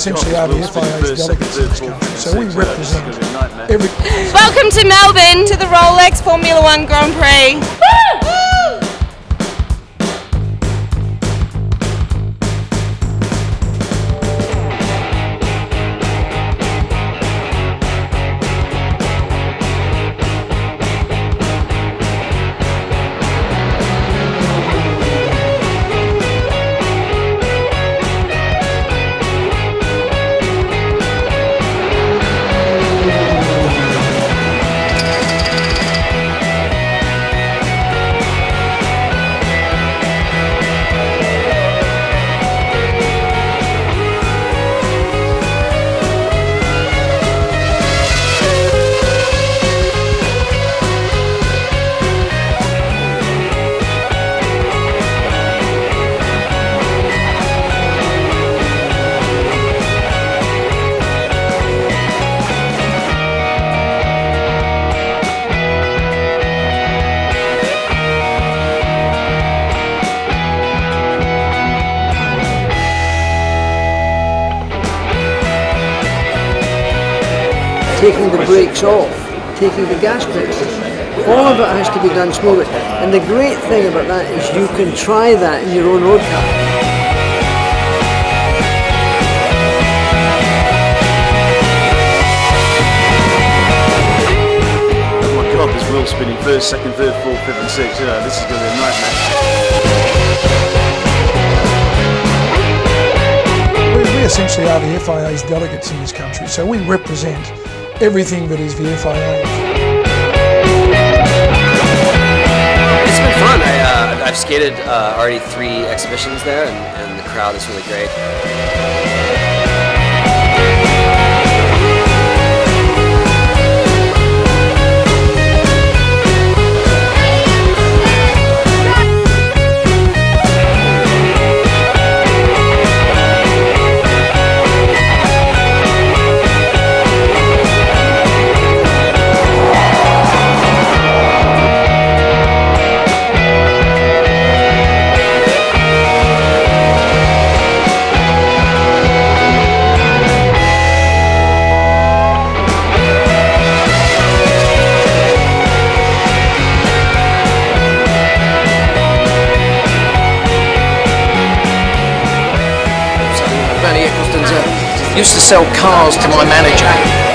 essentially are the FIA's delegates in this country, so we represent every... Welcome to Melbourne, to the Rolex Formula 1 Grand Prix. Woo! Taking the brakes off, taking the gas brakes off. All of it has to be done slowly. And the great thing about that is you can try that in your own road car. Oh my God, there's wheel spinning first, second, third, fourth, fifth and sixth. You know, this is going to be a nightmare. We essentially are the FIA's delegates in this country, so we represent everything that is the FIA. It's been fun. I've skated already 3 exhibitions there, and the crowd is really great. Used to sell cars to my manager.